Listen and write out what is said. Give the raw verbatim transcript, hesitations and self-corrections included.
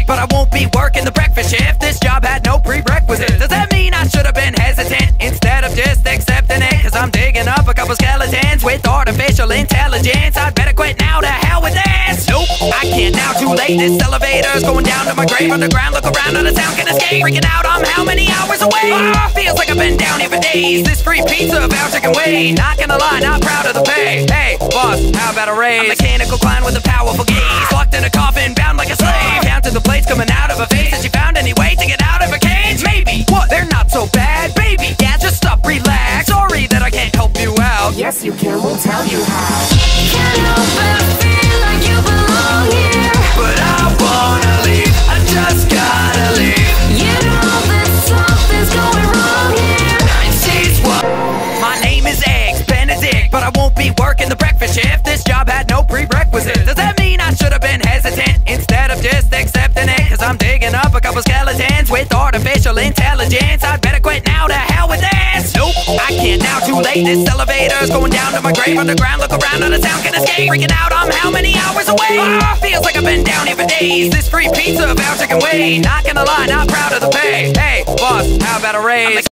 but I won't be working the breakfast shift. This job had no prerequisites. Does that mean I should have been hesitant instead of just accepting it? Cause I'm digging up a couple skeletons with artificial intelligence. I'd better quit now, to hell with this. Nope, I can't now, too late. This elevator's going down to my grave underground. Look around, not a sound can escape. Freaking out, I'm how many hours away? Ah, feels like I've been down here for days. This free pizza voucher can wait. Not gonna lie, not proud of the pay. Hey, boss, how about a raise? A mechanical clown with a powerful gaze, locked in a coffin, bound like a slave. Counting the plates coming out of her face. Has she found any way to get out of her cage? Maybe. What? They're not so bad, baby. Yeah, just stop, relax. Sorry that I can't help you out. Yes, you can, we'll tell you how. Can't help but feel like you belong here, But I wanna leave, I just gotta leave. you know that something's going wrong here. She's what? My name is Eggs Benedict, but I won't be working the breakfast shift. This job had no prerequisites. Does that mean I should have been hesitant instead of just accepting it? Cause I'm digging up a couple skeletons with artificial intelligence. I'd better quit now, to hell with this. Nope, I can't now, too late. This elevator's going down to my grave underground. Look around, not a sound can escape. Freaking out, I'm how many hours away? Ah, feels like I've been down here for days. This free pizza voucher can wait. Not gonna lie, not proud of the pay. Hey, boss, how about a raise?